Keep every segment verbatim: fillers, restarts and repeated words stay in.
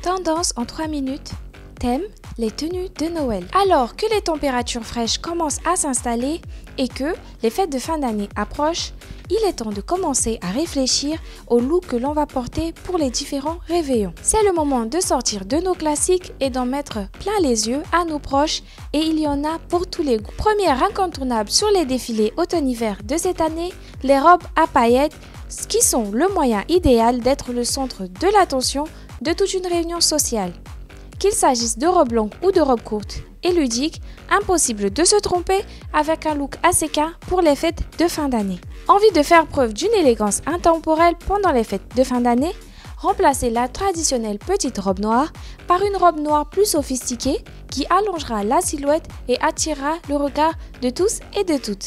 Tendance en trois minutes. Thème, les tenues de Noël. Alors que les températures fraîches commencent à s'installer et que les fêtes de fin d'année approchent, il est temps de commencer à réfléchir au look que l'on va porter pour les différents réveillons. C'est le moment de sortir de nos classiques et d'en mettre plein les yeux à nos proches, et il y en a pour tous les goûts. Première incontournable sur les défilés automne-hiver de cette année, les robes à paillettes, qui sont le moyen idéal d'être le centre de l'attention de toute une réunion sociale. Qu'il s'agisse de robes longues ou de robes courtes et ludiques, impossible de se tromper avec un look assez quin pour les fêtes de fin d'année. Envie de faire preuve d'une élégance intemporelle pendant les fêtes de fin d'année? Remplacez la traditionnelle petite robe noire par une robe noire plus sophistiquée qui allongera la silhouette et attirera le regard de tous et de toutes.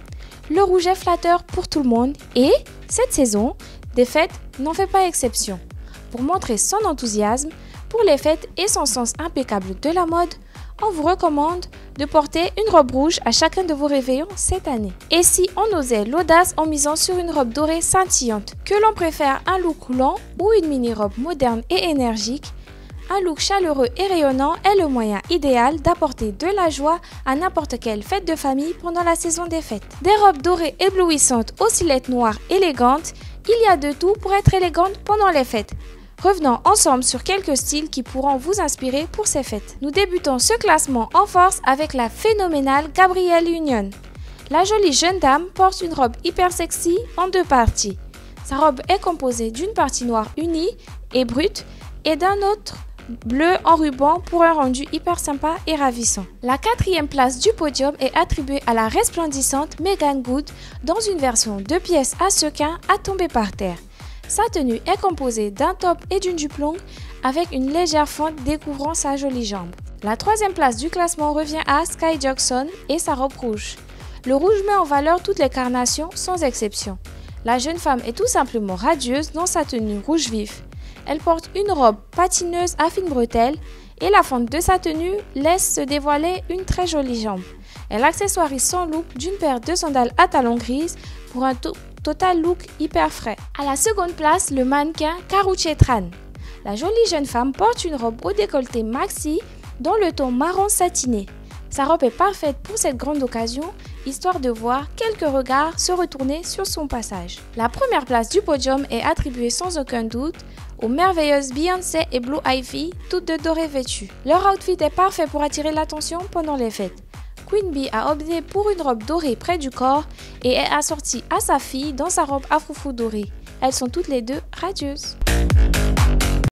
Le rouge est flatteur pour tout le monde et, cette saison, des fêtes n'en fait pas exception. Pour montrer son enthousiasme pour les fêtes et son sens impeccable de la mode, on vous recommande de porter une robe rouge à chacun de vos réveillons cette année. Et si on osait l'audace en misant sur une robe dorée scintillante, que l'on préfère un look long ou une mini-robe moderne et énergique, un look chaleureux et rayonnant est le moyen idéal d'apporter de la joie à n'importe quelle fête de famille pendant la saison des fêtes. Des robes dorées éblouissantes aux silhouettes noires élégantes, il y a de tout pour être élégante pendant les fêtes. Revenons ensemble sur quelques styles qui pourront vous inspirer pour ces fêtes. Nous débutons ce classement en force avec la phénoménale Gabrielle Union. La jolie jeune dame porte une robe hyper sexy en deux parties. Sa robe est composée d'une partie noire unie et brute et d'un autre bleu en ruban pour un rendu hyper sympa et ravissant. La quatrième place du podium est attribuée à la resplendissante Meagan Good dans une version deux pièces à sequins à tomber par terre. Sa tenue est composée d'un top et d'une jupe longue avec une légère fente découvrant sa jolie jambe. La troisième place du classement revient à Sky Jackson et sa robe rouge. Le rouge met en valeur toutes les carnations sans exception. La jeune femme est tout simplement radieuse dans sa tenue rouge vif. Elle porte une robe patineuse à fines bretelles et la fente de sa tenue laisse se dévoiler une très jolie jambe. Elle accessoirise son look d'une paire de sandales à talons grises pour un total look hyper frais. À la seconde place, le mannequin Karrueche Tran. La jolie jeune femme porte une robe au décolleté maxi dans le ton marron satiné. Sa robe est parfaite pour cette grande occasion, histoire de voir quelques regards se retourner sur son passage. La première place du podium est attribuée sans aucun doute aux merveilleuses Beyoncé et Blue Ivy, toutes deux dorées vêtues. Leur outfit est parfait pour attirer l'attention pendant les fêtes. Queen Bee a opté pour une robe dorée près du corps et est assortie à sa fille dans sa robe à froufrou dorée. Elles sont toutes les deux radieuses.